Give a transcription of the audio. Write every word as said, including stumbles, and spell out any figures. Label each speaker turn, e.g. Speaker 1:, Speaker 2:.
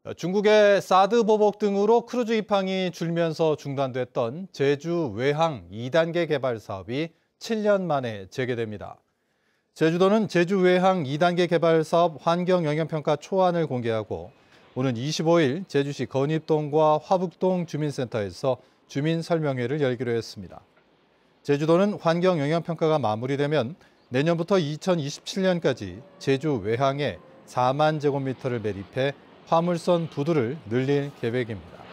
Speaker 1: 중국의 사드 보복 등으로 크루즈 입항이 줄면서 중단됐던 제주 외항 이 단계 개발 사업이 칠 년 만에 재개됩니다. 제주도는 제주 외항 이 단계 개발 사업 환경 영향평가 초안을 공개하고 오는 이십오 일 제주시 건입동과 화북동 주민센터에서 주민 설명회를 열기로 했습니다. 제주도는 환경 영향평가가 마무리되면 내년부터 이천이십칠 년까지 제주 외항에 사만 제곱미터를 매립해 화물선 부두를 늘릴 계획입니다.